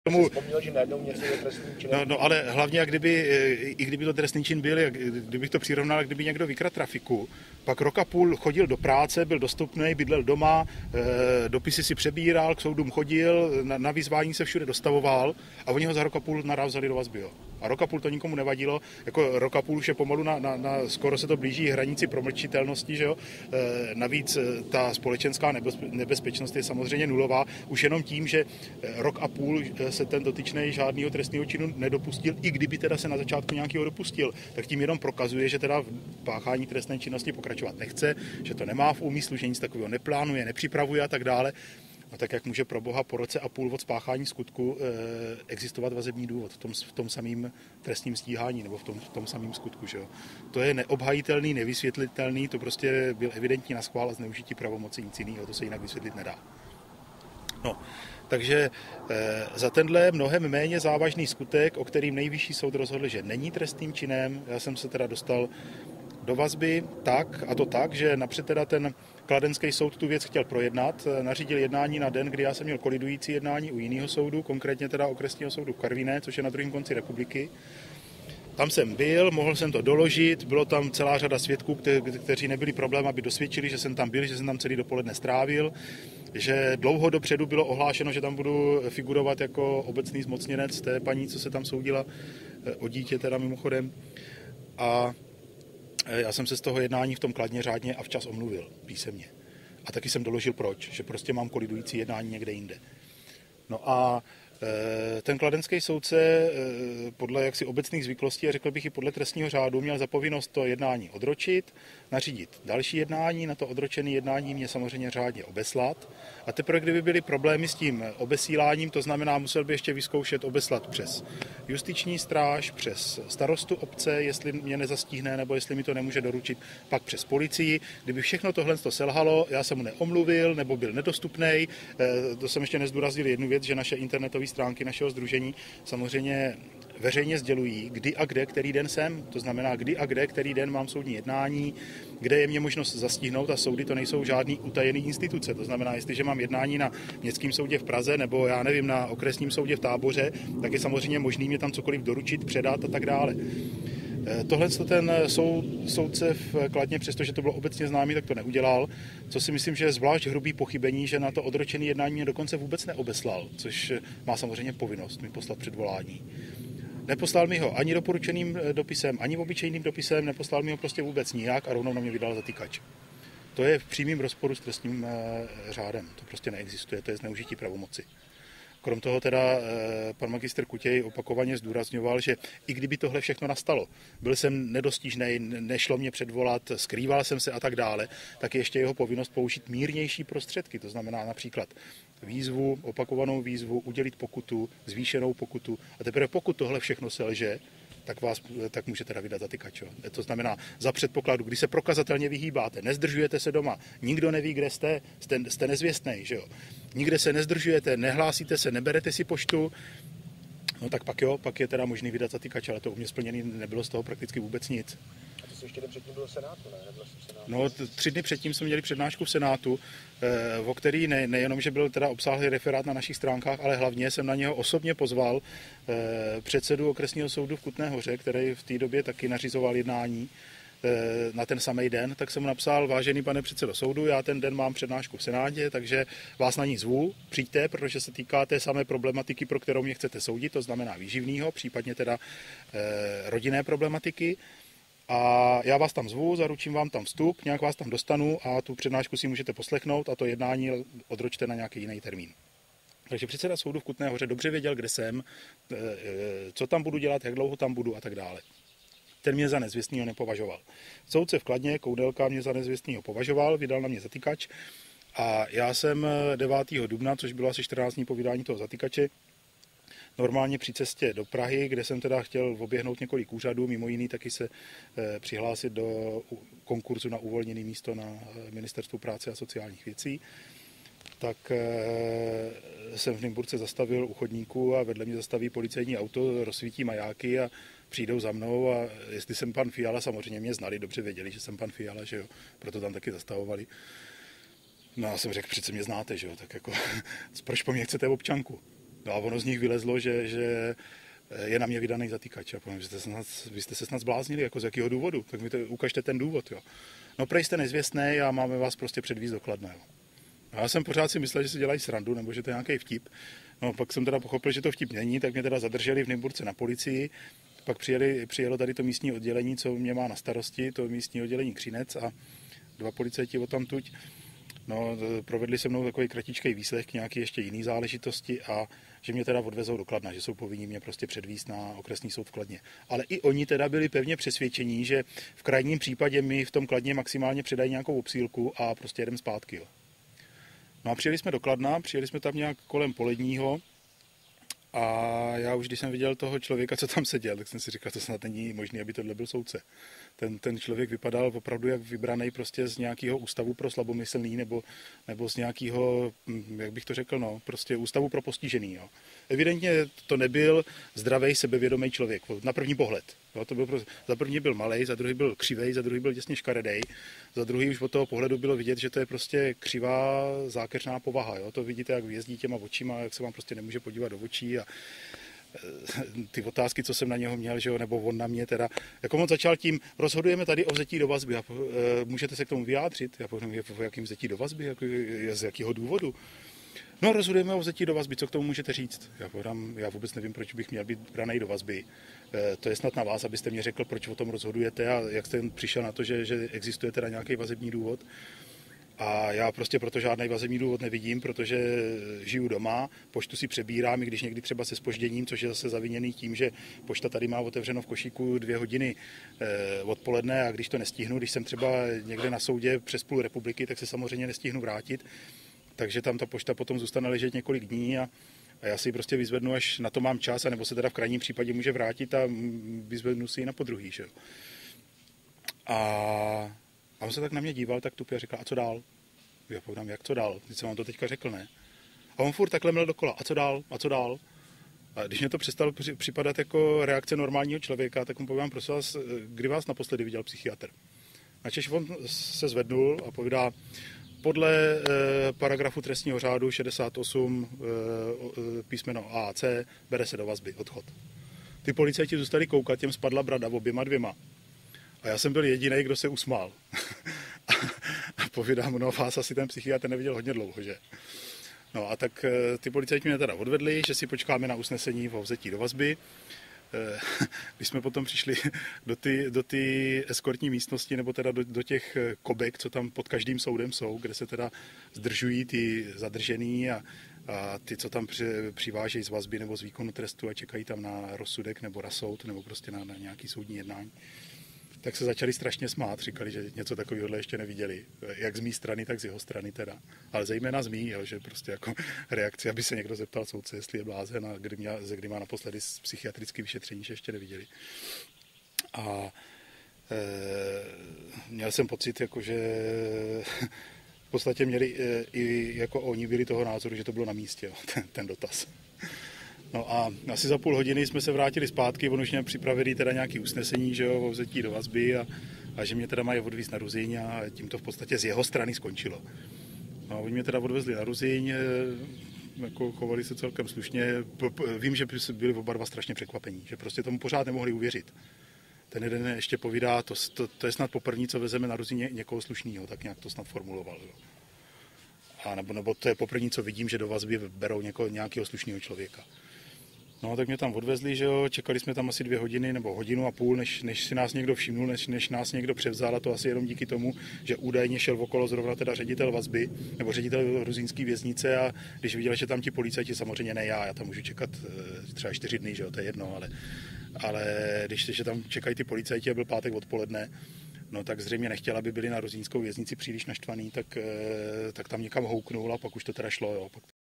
Tomu... Vzpomněl, že najednou něco je trestný čin. No, ale hlavně, i kdyby to trestný čin byl, kdybych to přirovnal, kdyby někdo vykradl trafiku, pak rok a půl chodil do práce, byl dostupný, bydlel doma, dopisy si přebíral, k soudům chodil, na vyzvání se všude dostavoval a oni ho za rok a půl naraz vzali do vazby. Jo. A rok a půl to nikomu nevadilo, jako rok a půl už je pomalu skoro se to blíží hranici promlčitelnosti, že jo. Navíc ta společenská nebezpečnost je samozřejmě nulová, už jenom tím, že rok a půl se ten dotyčný žádného trestného činu nedopustil, i kdyby teda se na začátku nějakého dopustil, tak tím jenom prokazuje, že teda v páchání trestné činnosti pokračovat nechce, že to nemá v úmyslu, že nic takového neplánuje, nepřipravuje a tak dále. No tak jak může pro boha po roce a půl od spáchání skutku existovat vazební důvod v tom samém trestním stíhání nebo v tom samém skutku, že jo? To je neobhajitelný, nevysvětlitelný, to prostě byl evidentní naschvál a zneužití pravomoci, nic jiného, to se jinak vysvětlit nedá. No, takže za tenhle mnohem méně závažný skutek, o kterým nejvyšší soud rozhodl, že není trestným činem, já jsem se teda dostal do vazby tak, že napřed teda ten kladenský soud tu věc chtěl projednat, nařídil jednání na den, kdy já jsem měl kolidující jednání u jiného soudu, konkrétně teda okresního soudu v Karviné, což je na druhém konci republiky. Tam jsem byl, mohl jsem to doložit, bylo tam celá řada svědků, kteří nebyli problém, aby dosvědčili, že jsem tam byl, že jsem tam celý dopoledne strávil, že dlouho dopředu bylo ohlášeno, že tam budu figurovat jako obecný zmocněnec té paní, co se tam soudila o dítě teda mimochodem. A já jsem se z toho jednání v tom Kladně řádně a včas omluvil písemně. A taky jsem doložil proč, že prostě mám kolidující jednání někde jinde. No a ten kladenský soudce podle jaksi obecných zvyklostí a řekl bych i podle trestního řádu měl za povinnost to jednání odročit, nařídit další jednání, na to odročené jednání mě samozřejmě řádně obeslat. A teprve kdyby byly problémy s tím obesíláním, to znamená, musel by ještě vyzkoušet obeslat přes justiční stráž, přes starostu obce, jestli mě nezastihne nebo jestli mi to nemůže doručit, pak přes policii. Kdyby všechno tohle selhalo, já jsem mu neomluvil nebo byl nedostupný, to jsem ještě nezdůraznil jednu věc, že naše internetové stránky našeho sdružení samozřejmě veřejně sdělují, kdy a kde, který den jsem. To znamená, kdy a kde, který den mám soudní jednání, kde je mě možnost zastihnout a soudy to nejsou žádný utajený instituce. To znamená, jestliže mám jednání na městském soudě v Praze nebo já nevím, na okresním soudě v Táboře, tak je samozřejmě možný mě tam cokoliv doručit, předat a tak dále. Tohle ten soudce v Kladně, přestože to bylo obecně známý, tak to neudělal, co si myslím, že je zvlášť hrubý pochybení, že na to odročené jednání mě dokonce vůbec neobeslal, což má samozřejmě povinnost mi poslat předvolání. Neposlal mi ho ani doporučeným dopisem, ani obyčejným dopisem, neposlal mi ho prostě vůbec nijak a rovnou na mě vydal zatykač. To je v přímém rozporu s trestním řádem, to prostě neexistuje, to je zneužití pravomoci. Krom toho teda pan magistr Kutěj opakovaně zdůrazňoval, že i kdyby tohle všechno nastalo, byl jsem nedostižnej, nešlo mě předvolat, skrýval jsem se a tak dále, tak je ještě jeho povinnost použít mírnější prostředky, to znamená například výzvu, opakovanou výzvu, udělit pokutu, zvýšenou pokutu a teprve pokud tohle všechno selže, tak může teda vydat zatykač. To znamená za předpokladu, kdy se prokazatelně vyhýbáte, nezdržujete se doma, nikdo neví, kde jste nezvěstnej, že jo. Nikde se nezdržujete, nehlásíte se, neberete si poštu, no tak pak je teda možný vydat zatykač, ale to u mě splněný nebylo z toho prakticky vůbec nic. A to se ještě den předtím bylo v Senátu, ne? Nebylo v Senátu? No, 3 dny předtím jsme měli přednášku v Senátu, o který nejenom, že byl teda obsáhlý referát na našich stránkách, ale hlavně jsem na něho osobně pozval předsedu okresního soudu v Kutné Hoře, který v té době taky nařizoval jednání na ten samý den, tak jsem mu napsal: vážený pane předsedo soudu, já ten den mám přednášku v Senátě, takže vás na ní zvu, přijďte, protože se týká té samé problematiky, pro kterou mě chcete soudit, to znamená výživného, případně teda rodinné problematiky. A já vás tam zvu, zaručím vám tam vstup, nějak vás tam dostanu a tu přednášku si můžete poslechnout a to jednání odročte na nějaký jiný termín. Takže předseda soudu v Kutné Hoře dobře věděl, kde jsem, co tam budu dělat, jak dlouho tam budu a tak dále. Ten mě za nezvěstného nepovažoval. Soudce v Kladně, Koudelka, mě za nezvěstného považoval, vydal na mě zatykač a já jsem 9. dubna, což bylo asi 14 dní po vydání toho zatykače, normálně při cestě do Prahy, kde jsem teda chtěl oběhnout několik úřadů, mimo jiný taky se přihlásit do konkurzu na uvolněné místo na Ministerstvu práce a sociálních věcí, tak jsem v Nymburce zastavil u chodníku a vedle mě zastaví policejní auto, rozsvítí majáky a přijdou za mnou a jestli jsem pan Fiala, samozřejmě mě znali, dobře věděli, že jsem pan Fiala, že jo, proto tam taky zastavovali. No já jsem řekl, přece mě znáte, že jo, tak jako, proč po mně chcete občanku? No a ono z nich vylezlo, že je na mě vydaný zatýkač. Já povím, že vy jste se snad zbláznili, jako z jakého důvodu, tak mi to ukažte ten důvod. Jo. No prej jste nezvěstný a máme vás prostě předvízt do Kladna. Jo. A já jsem pořád si myslel, že si dělají srandu, nebo že to je nějaký vtip. No pak jsem teda pochopil, že to vtip není, tak mě teda zadrželi v Nymburce na policii. Pak přijelo tady to místní oddělení, co mě má na starosti, to místní oddělení Křínec a 2 policajti odtamtuť. No, provedli se mnou takový kratičký výslech k nějaké ještě jiný záležitosti a že mě teda odvezou do Kladna, že jsou povinni mě prostě předvízt na okresní soud v Kladně. Ale i oni teda byli pevně přesvědčení, že v krajním případě mi v tom Kladně maximálně předají nějakou obsílku a prostě jedem zpátky. Jo. No a přijeli jsme do Kladna, přijeli jsme tam nějak kolem poledního a já už když jsem viděl toho člověka, co tam seděl, tak jsem si říkal, to snad není možné, aby tohle byl soudce. Ten člověk vypadal opravdu jak vybraný prostě z nějakého ústavu pro slabomyslný nebo z nějakého, jak bych to řekl, no, prostě ústavu pro postižený. Jo. Evidentně to nebyl zdravý, sebevědomý člověk, na první pohled. Jo, to byl za první byl malej, za druhý byl křivej, za druhý byl těsně škaredej, za druhý už od toho pohledu bylo vidět, že to je prostě křivá zákeřná povaha. Jo. To vidíte, jak jezdí těma očima, jak se vám prostě nemůže podívat do očí a ty otázky, co jsem na něho měl, že jo, nebo on na mě teda. Jako on začal tím, rozhodujeme tady o vzetí do vazby, můžete se k tomu vyjádřit? Já povím, o jakým vzetí do vazby, jako, z jakého důvodu? No, rozhodujeme o vzetí do vazby, co k tomu můžete říct? Já vůbec nevím, proč bych měl být braný do vazby. To je snad na vás, abyste mě řekl, proč o tom rozhodujete a jak jste přišel na to, že existuje teda nějaký vazební důvod. A já prostě proto žádný vazební důvod nevidím, protože žiju doma, poštu si přebírám, i když někdy třeba se zpožděním, což je zase zaviněný tím, že pošta tady má otevřeno v košíku 2 hodiny odpoledne a když to nestihnu, když jsem třeba někde na soudě přes půl republiky, tak se samozřejmě nestihnu vrátit. Takže tam ta pošta potom zůstane ležet několik dní a já si ji prostě vyzvednu, až na to mám čas, anebo se teda v krajním případě může vrátit a vyzvednu si ji na podruhý. Že? A on se tak na mě díval, tak tupě a říkal, a co dál? Já povídám, jak co dál? Teď jsem vám to teďka řekl, ne? A on furt takhle mlel dokola, a co dál? A co dál? A když mě to přestalo připadat jako reakce normálního člověka, tak mu povídám, prosím vás, kdy vás naposledy viděl psychiatr? Načež on se zvednul a povídá, podle paragrafu trestního řádu 68 písmeno A a C bere se do vazby, odchod. Ty policajti zůstali koukat, těm spadla brada oběma 2. A já jsem byl jediný, kdo se usmál. A povídám, no vás asi ten psychiatr neviděl hodně dlouho, že? No a tak ty policajti mě teda odvedli, že si počkáme na usnesení o vzetí do vazby. Když jsme potom přišli do ty eskortní místnosti, nebo teda do těch kobek, co tam pod každým soudem jsou, kde se teda zdržují ty zadržený a ty, co tam přivážejí z vazby nebo z výkonu trestu a čekají tam na rozsudek nebo na soud, nebo prostě na nějaký soudní jednání, tak se začali strašně smát, říkali, že něco takového ještě neviděli. Jak z mé strany, tak z jeho strany teda. Ale zejména z mý, že prostě jako reakce, aby se někdo zeptal soudce, jestli je blázen a kdy má naposledy psychiatrické vyšetření, že ještě neviděli. A měl jsem pocit, jako, že v podstatě měli i jako oni byli toho názoru, že to bylo na místě, jo, ten dotaz. No a asi za půl hodiny jsme se vrátili zpátky, on už měl připravený teda nějaké usnesení, že jo, o vzetí do vazby a že mě teda mají odvízt na Ruzyň a tím to v podstatě z jeho strany skončilo. No a oni mě teda odvezli na Ruzyň, jako chovali se celkem slušně, vím, že byli oba dva strašně překvapení, že prostě tomu pořád nemohli uvěřit. Ten jeden ještě povídá, to je snad poprvé, co vezeme na Ruzyň někoho slušného, tak nějak to snad formuloval. Jo. A nebo to je poprvé, co vidím, že do vazby berou nějakého slušného člověka. No, tak mě tam odvezli, že jo, čekali jsme tam asi 2 hodiny nebo 1,5 hodiny, než si nás někdo všimnul, než nás někdo převzal, a to asi jenom díky tomu, že údajně šel okolo zrovna teda ředitel vazby nebo ředitel Ruzyňské věznice a když viděl, že tam ti policajti, samozřejmě ne já tam můžu čekat třeba 4 dny, že jo, to je jedno, ale když tam čekají ty policajti a byl pátek odpoledne, no tak zřejmě nechtěl, aby byli na Ruzyňskou věznici příliš naštvaný, tak tam někam houknul a pak už to teda šlo, jo.